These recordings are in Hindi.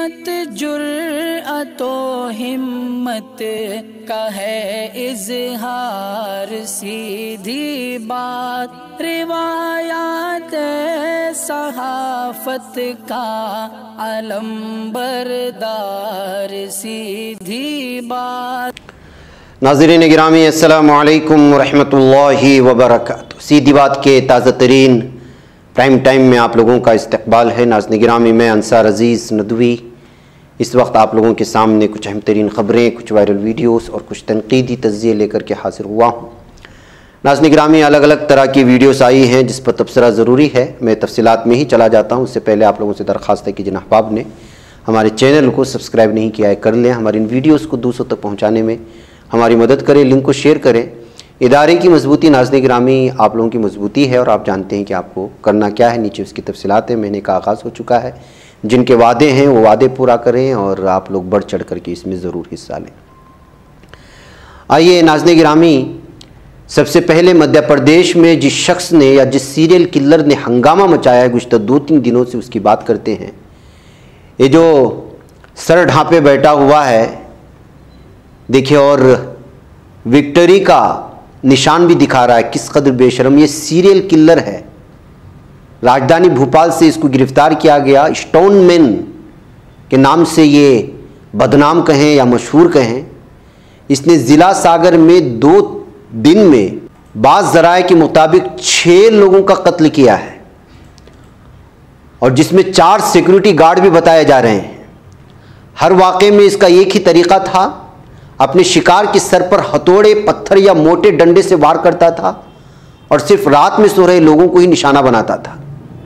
मत जुर्अतो हिम्मत का है इज़हार, सीधी बात रिवायात सहाफत का अलंबरदार, सीधी बात। नाज़रीन गिरामी अस्सलामु अलैकुम रहमतुल्लाहि व बरकातुहू। सीधी बात के ताज़ा तरीन प्राइम टाइम में आप लोगों का इस्तकबाल है। नाज़रीन गिरामी, मैं अंसार अज़ीज़ नदवी इस वक्त आप लोगों के सामने कुछ अहम तरीन ख़बरें, कुछ वायरल वीडियोस और कुछ तनकीदी तज़्ज़िये लेकर के हाजिर हुआ हूँ। नाज़रीन गिरामी, अलग अलग तरह की वीडियोस आई हैं जिस पर तबसरा ज़रूरी है। मैं तफसीलात में ही चला जाता हूँ। उससे पहले आप लोगों से दरख्वास्त है कि जिन अहबाब ने हमारे चैनल को सब्सक्राइब नहीं किया है कर लें। हमारी इन वीडियोज़ को दूसरों तक पहुँचाने में हमारी मदद करें, लिंक को शेयर करें। इदारे की मजबूती नाज़रीन गिरामी आप लोगों की मजबूती है और आप जानते हैं कि आपको करना क्या है। नीचे उसकी तफसीलात है, महीने का आगाज़ हो चुका है। जिनके वादे हैं वो वादे पूरा करें और आप लोग बढ़ चढ़ करके इसमें ज़रूर हिस्सा लें। आइए नाज़रीन गिरामी, सबसे पहले मध्य प्रदेश में जिस शख्स ने या जिस सीरियल किलर ने हंगामा मचाया है गुज़श्ता 2-3 दिनों से, उसकी बात करते हैं। ये जो सर ढांपे बैठा हुआ है देखिए, और विक्ट्री का निशान भी दिखा रहा है, किस कदर बेशरम ये सीरियल किलर है। राजधानी भोपाल से इसको गिरफ्तार किया गया। स्टोन मैन के नाम से ये बदनाम कहें या मशहूर कहें। इसने ज़िला सागर में 2 दिन में बाज़ ज़राए के मुताबिक 6 लोगों का कत्ल किया है और जिसमें 4 सिक्योरिटी गार्ड भी बताए जा रहे हैं। हर वाक़े में इसका एक ही तरीक़ा था, अपने शिकार के सर पर हथौड़े, पत्थर या मोटे डंडे से वार करता था और सिर्फ रात में सो रहे लोगों को ही निशाना बनाता था।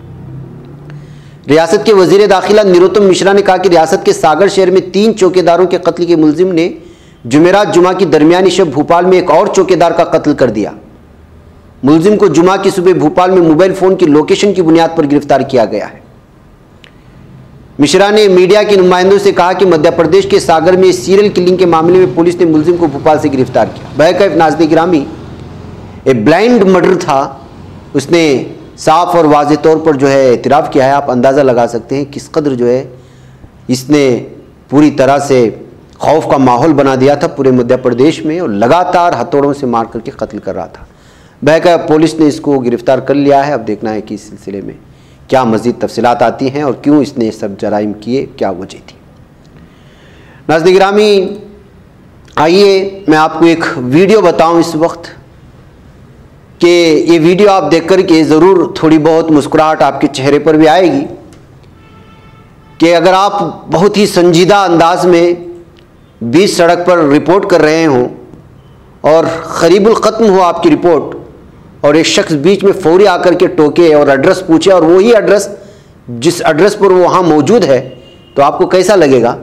रियासत के वजीर दाखिला नरोत्तम मिश्रा ने कहा कि रियासत के सागर शहर में 3 चौकीदारों के कत्ल के मुलजिम ने जुमेरात जुमा की दरमियानी शब भोपाल में एक और चौकीदार का कत्ल कर दिया। मुलजिम को जुमा की सुबह भोपाल में मोबाइल फ़ोन की लोकेशन की बुनियाद पर गिरफ्तार किया गया है। मिश्रा ने मीडिया के नुमाइंदों से कहा कि मध्य प्रदेश के सागर में सीरियल किलिंग के मामले में पुलिस ने मुलजिम को भोपाल से गिरफ्तार किया। बहरकैफ नाज़रीन गिरामी, ए ब्लाइंड मर्डर था। उसने साफ और वाज़े तौर पर जो है इतराफ़ किया है। आप अंदाज़ा लगा सकते हैं किस कदर जो है इसने पूरी तरह से खौफ का माहौल बना दिया था पूरे मध्य प्रदेश में और लगातार हथौड़ों से मार करके कत्ल कर रहा था। बहरकैफ पुलिस ने इसको गिरफ्तार कर लिया है। अब देखना है कि इस सिलसिले में क्या मज़ीद तफसीलात आती हैं और क्यों इसने सब जराइम किए, क्या वजह थी। नाज़रीन गिरामी, आइए मैं आपको एक वीडियो बताऊं इस वक्त कि ये वीडियो आप देख कर के ज़रूर थोड़ी बहुत मुस्कुराहट आपके चेहरे पर भी आएगी कि अगर आप बहुत ही संजीदा अंदाज में बीच सड़क पर रिपोर्ट कर रहे हों और करीबुल ख़त्म हो आपकी रिपोर्ट और एक शख्स बीच में फौरी आकर के टोके और एड्रेस पूछे और वही एड्रेस जिस एड्रेस पर वो वहाँ मौजूद है, तो आपको कैसा लगेगा?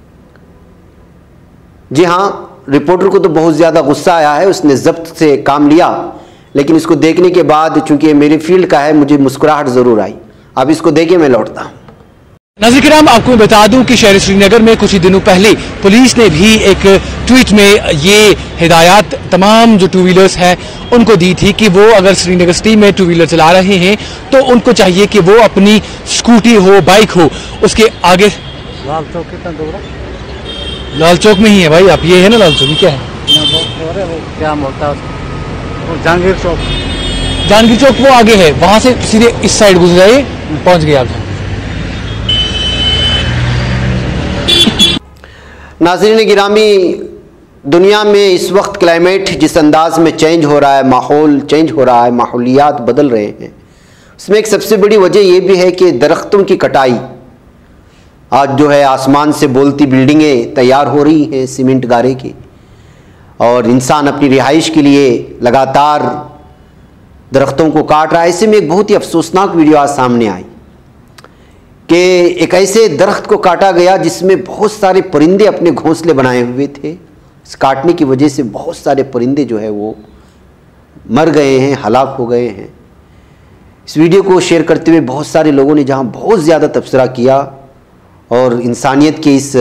जी हाँ, रिपोर्टर को तो बहुत ज़्यादा गुस्सा आया है। उसने जब्त से काम लिया, लेकिन इसको देखने के बाद चूंकि मेरी फील्ड का है मुझे मुस्कुराहट ज़रूर आई। अब इसको देखे मैं लौटता हूँ। नाज़रीन किराम, आपको मैं बता दूं कि शहर श्रीनगर में कुछ ही दिनों पहले पुलिस ने भी एक ट्वीट में ये हिदायत तमाम जो 2 व्हीलर्स हैं उनको दी थी कि वो अगर श्रीनगर सिटी में 2 व्हीलर चला रहे हैं तो उनको चाहिए कि वो अपनी स्कूटी हो, बाइक हो, उसके आगे। लाल चौक कितना दूर है? लाल चौक में ही है भाई। आप ये है ना लाल चौक, क्या है वो क्या बोलता है वो? जहांगीर चौक। जहांगीर चौक वो आगे है, वहां से सीधे इस साइड गुजर जाइए, पहुंच गए आप। नाज़रीन गिरामी, दुनिया में इस वक्त क्लाइमेट जिस अंदाज में चेंज हो रहा है, माहौल चेंज हो रहा है, माहौलियात बदल रहे हैं, उसमें एक सबसे बड़ी वजह यह भी है कि दरख्तों की कटाई। आज जो है आसमान से बोलती बिल्डिंगें तैयार हो रही हैं सीमेंट गारे की, और इंसान अपनी रिहाइश के लिए लगातार दरख्तों को काट रहा है। ऐसे में एक बहुत ही अफसोसनाक वीडियो आज सामने आई कि एक ऐसे दरख्त को काटा गया जिसमें बहुत सारे परिंदे अपने घोंसले बनाए हुए थे। इस काटने की वजह से बहुत सारे परिंदे जो है वो मर गए हैं, हलाक हो गए हैं। इस वीडियो को शेयर करते हुए बहुत सारे लोगों ने जहां बहुत ज़्यादा तबसरा किया और इंसानियत के इस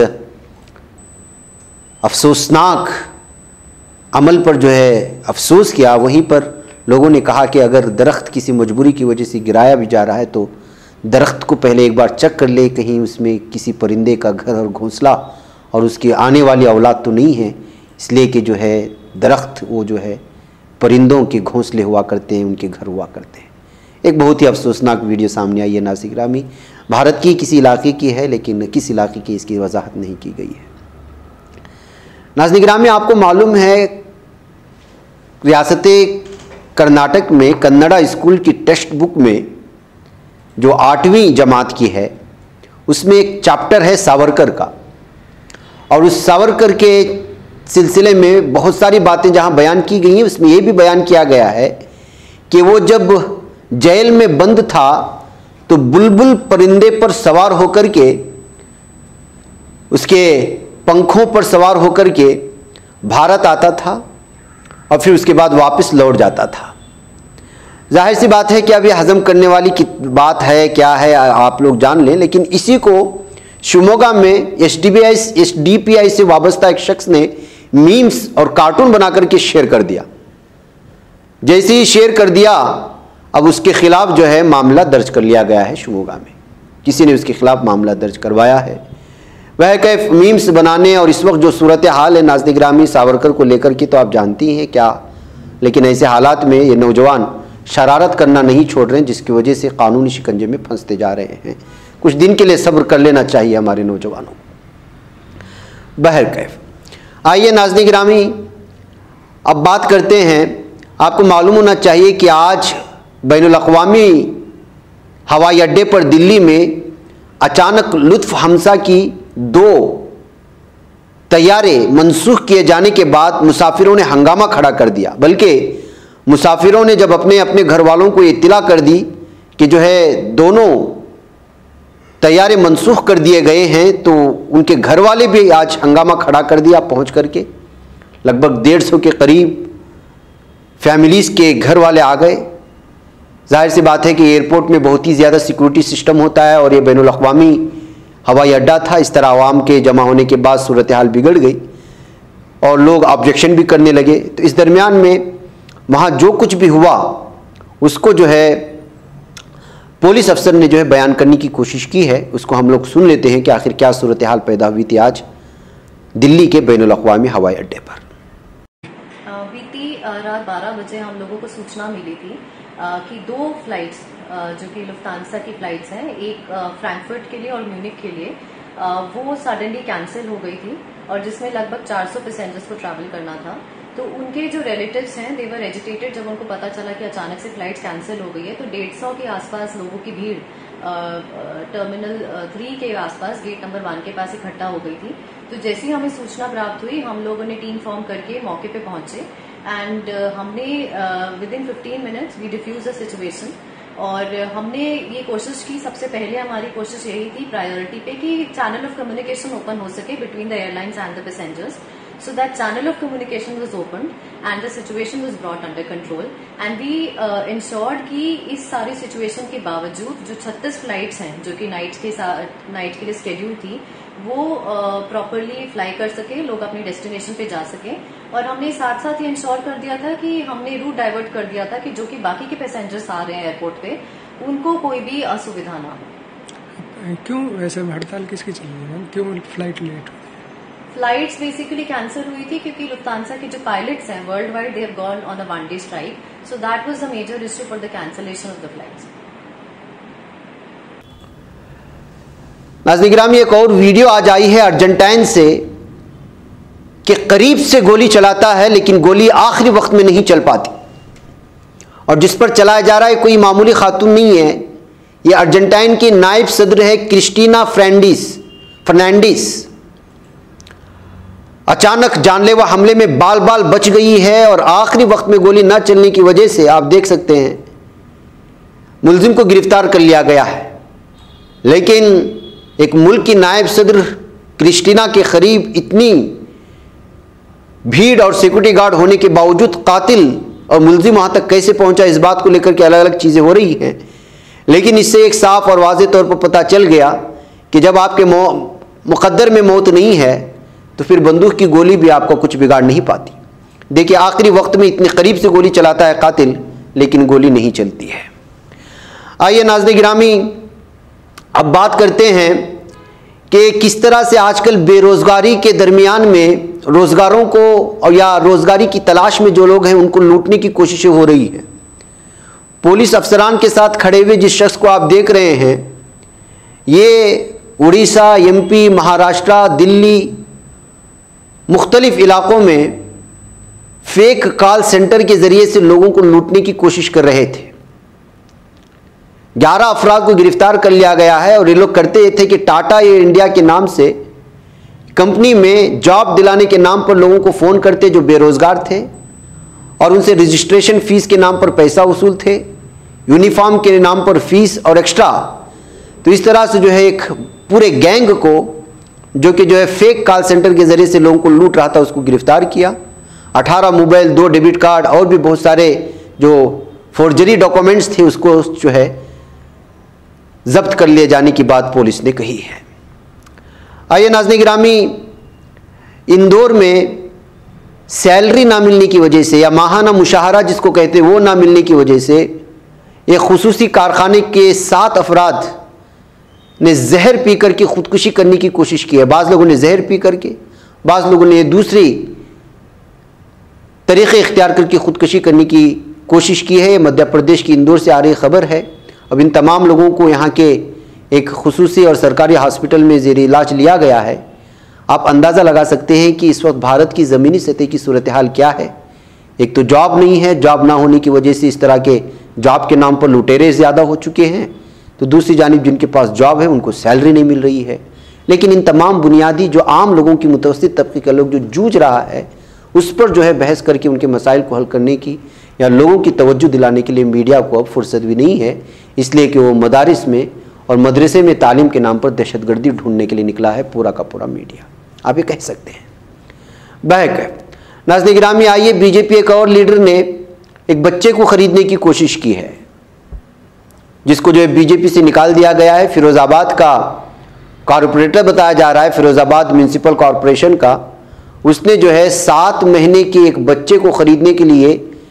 अफसोसनाक अमल पर जो है अफसोस किया, वहीं पर लोगों ने कहा कि अगर दरख्त किसी मजबूरी की वजह से गिराया भी जा रहा है तो दरख्त को पहले एक बार चेक कर ले, कहीं उसमें किसी परिंदे का घर और घोंसला और उसकी आने वाली औलाद तो नहीं है, इसलिए कि जो है दरख्त वो जो है परिंदों के घोंसले हुआ करते हैं, उनके घर हुआ करते हैं। एक बहुत ही अफसोसनाक वीडियो सामने आई है नाज़रीन गिरामी, भारत की किसी इलाके की है, लेकिन किस इलाके की इसकी वजाहत नहीं की गई है। नाज़रीन गिरामी, आपको मालूम है रियासत कर्नाटक में कन्नड़ा स्कूल की टेक्स्ट बुक में जो 8वीं जमात की है उसमें एक चैप्टर है सावरकर का, और उस सावरकर के सिलसिले में बहुत सारी बातें जहां बयान की गई हैं उसमें यह भी बयान किया गया है कि वो जब जेल में बंद था तो बुलबुल परिंदे पर सवार होकर के, उसके पंखों पर सवार होकर के भारत आता था और फिर उसके बाद वापस लौट जाता था। जाहिर सी बात है कि अब ये हजम करने वाली की बात है, क्या है आप लोग जान लें, लेकिन इसी को शिमोगा में एसडीपीआई से वाबस्ता एक शख्स ने मीम्स और कार्टून बनाकर के शेयर कर दिया। जैसे ही शेयर कर दिया, अब उसके खिलाफ जो है मामला दर्ज कर लिया गया है शिमोगा में, किसी ने उसके खिलाफ मामला दर्ज करवाया है। वह कई मीम्स बनाने और इस वक्त जो सूरत हाल है नाज़रीन गिरामी सावरकर को लेकर के तो आप जानती हैं क्या, लेकिन ऐसे हालात में ये नौजवान शरारत करना नहीं छोड़ रहे हैं, जिसकी वजह से कानूनी शिकंजे में फंसते जा रहे हैं। कुछ दिन के लिए सब्र कर लेना चाहिए हमारे नौजवानों को। बहरकैफ, आइए नाज़रीन गिरामी अब बात करते हैं। आपको मालूम होना चाहिए कि आज बैनुल अक़वामी हवाई अड्डे पर दिल्ली में अचानक लुत्फ़ हमसा की 2 तैयारे मनसूख किए जाने के बाद मुसाफिरों ने हंगामा खड़ा कर दिया। बल्कि मुसाफिरों ने जब अपने अपने घर वालों को इत्तला कर दी कि जो है दोनों तैयारे मनसूख कर दिए गए हैं, तो उनके घर वाले भी आज हंगामा खड़ा कर दिया पहुंच करके। लगभग 150 के करीब फैमिलीज़ के घर वाले आ गए। जाहिर सी बात है कि एयरपोर्ट में बहुत ही ज़्यादा सिक्योरिटी सिस्टम होता है और ये बैनुल अक़वामी हवाई अड्डा था। इस तरह आवाम के जमा होने के बाद सूरत हाल बिगड़ गई और लोग ऑब्जेक्शन भी करने लगे। तो इस दरमियान में वहाँ जो कुछ भी हुआ उसको जो है पुलिस अफसर ने जो है बयान करने की कोशिश की है। उसको हम लोग सुन लेते हैं कि आखिर क्या सूरत हाल पैदा हुई थी आज दिल्ली के बैनुल अक़वामी हवाई अड्डे पर। बीती रात 12 बजे हम लोगों को सूचना मिली थी कि 2 फ्लाइट्स जो कि लुफ्तांसा की फ्लाइट्स हैं, एक फ्रैंकफर्ट के लिए और म्यूनिक के लिए, वो सडनली कैंसिल हो गई थी और जिसमें लगभग 400 पैसेंजर्स को ट्रैवल करना था। तो उनके जो रिलेटिव्स हैं दे वर एजिटेटेड जब उनको पता चला कि अचानक से फ्लाइट्स कैंसिल हो गई है। तो 150 के आसपास लोगों की भीड़ टर्मिनल 3 के आसपास गेट नंबर 1 के पास इकट्ठा हो गई थी। तो जैसे ही हमें सूचना प्राप्त हुई, हम लोगों ने टीम फॉर्म करके मौके पे पहुंचे एंड हमने within 15 minutes we defuse the situation. और हमने ये कोशिश की, सबसे पहले हमारी कोशिश यही थी प्रायोरिटी पे कि चैनल ऑफ कम्युनिकेशन ओपन हो सके between the airlines and the passengers. So that channel of communication was opened and the situation was brought under control and we ensured कि इस सारी situation के बावजूद जो 36 फ्लाइट्स हैं जो कि नाइट के लिए स्केड्यूल थी वो प्रॉपरली फ्लाई कर सके, लोग अपने डेस्टिनेशन पे जा सके। और हमने साथ साथ ये इंश्योर कर दिया था कि हमने रूट डाइवर्ट कर दिया था कि जो कि बाकी के पैसेंजर्स आ रहे हैं एयरपोर्ट पे उनको कोई भी असुविधा ना हो। क्यों वैसे हड़ताल किसकी चल रही है, क्यों फ्लाइट लेट हुई? फ्लाइट्स बेसिकली कैंसिल हुई थी क्योंकि लुफ्तांसा के जो पायलट्स हैं worldwide they have gone on a 1 day strike, so that was the major issue for the cancellation of the flights. नाज़रीन गिरामी, एक और वीडियो आज आई है अर्जेंटाइन से कि करीब से गोली चलाता है लेकिन गोली आखिरी वक्त में नहीं चल पाती, और जिस पर चलाया जा रहा है कोई मामूली खातून नहीं है। ये अर्जेंटाइन की नायब सदर है क्रिस्टीना फर्नांडिस। अचानक जानलेवा हमले में बाल बाल बच गई है और आखिरी वक्त में गोली न चलने की वजह से आप देख सकते हैं मुलजिम को गिरफ्तार कर लिया गया है। लेकिन एक मुल्क की नायब सदर क्रिस्टीना के करीब इतनी भीड़ और सिक्योरिटी गार्ड होने के बावजूद कातिल और मुलजिम वहां तक कैसे पहुंचा, इस बात को लेकर के अलग अलग चीजें हो रही हैं। लेकिन इससे एक साफ और वाज़ेह तौर पर पता चल गया कि जब आपके मुकद्दर में मौत नहीं है तो फिर बंदूक की गोली भी आपको कुछ बिगाड़ नहीं पाती। देखिए आखिरी वक्त में इतने करीब से गोली चलाता है कातिल, लेकिन गोली नहीं चलती है। आइए नाज़रीन गिरामी, अब बात करते हैं कि किस तरह से आजकल बेरोजगारी के दरमियान में रोजगारों को या रोजगारी की तलाश में जो लोग हैं उनको लूटने की कोशिशें हो रही हैं। पुलिस अफसरान के साथ खड़े हुए जिस शख्स को आप देख रहे हैं, ये उड़ीसा, एमपी, महाराष्ट्र, दिल्ली, मुख्तलिफ इलाकों में फेक कॉल सेंटर के जरिए से लोगों को लूटने की कोशिश कर रहे थे। 11 अफराद को गिरफ्तार कर लिया गया है और ये लोग करते ये थे कि टाटा इंडिया के नाम से कंपनी में जॉब दिलाने के नाम पर लोगों को फ़ोन करते जो बेरोजगार थे और उनसे रजिस्ट्रेशन फीस के नाम पर पैसा वसूल थे, यूनिफॉर्म के नाम पर फीस और एक्स्ट्रा। तो इस तरह से जो है एक पूरे गैंग को जो कि जो है फेक कॉल सेंटर के जरिए से लोगों को लूट रहा था उसको गिरफ्तार किया। 18 मोबाइल, 2 डेबिट कार्ड और भी बहुत सारे जो फोर्जरी डॉक्यूमेंट्स थे उसको जो है जब्त कर लिए जाने की बात पुलिस ने कही है। आइए नाज़रीन गिरामी, इंदौर में सैलरी ना मिलने की वजह से या माहाना मुशाहरा जिसको कहते हैं वो ना मिलने की वजह से एक खुसूसी कारखाने के 7 अफराद ने जहर पी करके खुदकुशी करने की कोशिश की है। बाज़ लोगों ने जहर पी करके, बाज़ लोगों ने दूसरी तरीक़े इख्तियार करके खुदकुशी करने की कोशिश की है। मध्य प्रदेश की इंदौर से आ रही खबर है। अब इन तमाम लोगों को यहाँ के एक खुसूसी और सरकारी हॉस्पिटल में ज़ेर इलाज लिया गया है। आप अंदाज़ा लगा सकते हैं कि इस वक्त भारत की ज़मीनी सतह की सूरत हाल क्या है। एक तो जॉब नहीं है, जॉब ना होने की वजह से इस तरह के जॉब के नाम पर लुटेरे ज़्यादा हो चुके हैं, तो दूसरी जानिब जिनके पास जॉब है उनको सैलरी नहीं मिल रही है। लेकिन इन तमाम बुनियादी जो आम लोगों की मुतवस्सित तबके का लोग जो जूझ रहा है उस पर जो है बहस करके उनके मसाइल को हल करने की या लोगों की तवज्जो दिलाने के लिए मीडिया को अब फुर्सत भी नहीं है, इसलिए कि वो मदारिस में और मदरसे में तालीम के नाम पर दहशतगर्दी ढूंढने के लिए निकला है पूरा का पूरा मीडिया, आप ये कह सकते हैं। बहक नाज़रीन गिरामी, आइए बीजेपी एक और लीडर ने एक बच्चे को ख़रीदने की कोशिश की है जिसको जो है बीजेपी से निकाल दिया गया है। फिरोज़ाबाद का कॉरपोरेटर बताया जा रहा है, फिरोज़ाबाद म्यूनसिपल कॉरपोरेशन का। उसने जो है 7 महीने के एक बच्चे को ख़रीदने के लिए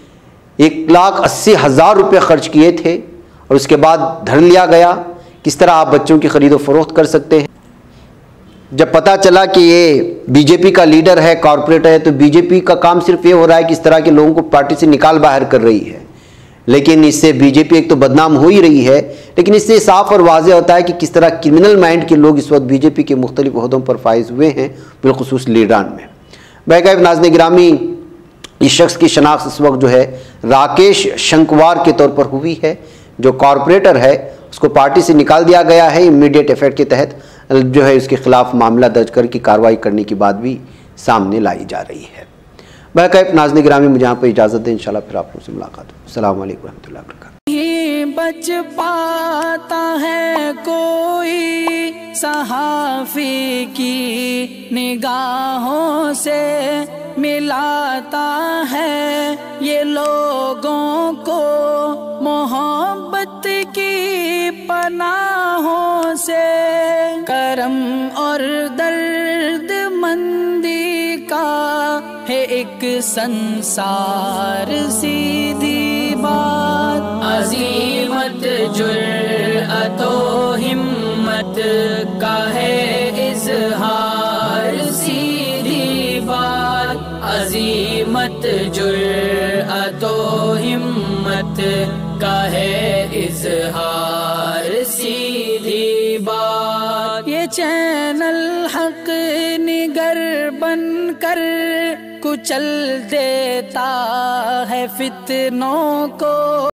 1,80,000 रुपये खर्च किए थे और उसके बाद धर लिया गया। किस तरह आप बच्चों की खरीदो फरोख्त कर सकते हैं। जब पता चला कि ये बीजेपी का लीडर है, कॉरपोरेटर है, तो बीजेपी का काम सिर्फ ये हो रहा है कि इस तरह के लोगों को पार्टी से निकाल बाहर कर रही है। लेकिन इससे बीजेपी एक तो बदनाम हो ही रही है, लेकिन इससे साफ और वाज़ेह होता है कि किस तरह क्रिमिनल माइंड के लोग इस वक्त बीजेपी के मुख्तलिफ ओहदों पर फाइज हुए हैं, बिलखुसूस लीडरान में। बैकायब नाज़रीन गिरामी, इस शख्स की शनाख्त इस वक्त जो है राकेश शंकवार के तौर पर हुई है। जो कॉरपोरेटर है उसको पार्टी से निकाल दिया गया है। इमीडिएट इफेक्ट के तहत जो है उसके खिलाफ मामला दर्ज करके कार्रवाई करने की बात भी सामने लाई जा रही है। बैकायब नाज़रीन गिरामी, मुझे यहाँ पर इजाज़त दें, इंशाल्लाह फिर आप लोगों से मुलाकात हो। अस्सलाम वालेकुम रहमतुल्लाहि व बरकातुहू। बच पाता है कोई सहाफ़ी की निगाहों से, मिलाता है ये लोगों को मोहब्बत की पनाहों से। करम और दर्द मंदी का है एक संसार, सीधी बात। अज़ीमत जुर्अतो हिम्मत का है इज़हार, सीधी बात। अज़ीमत जुर्अतो हिम्मत का है इज़हार, सीधी बात। ये चैनल हक निगर बनकर कुचल देता है फितनों को।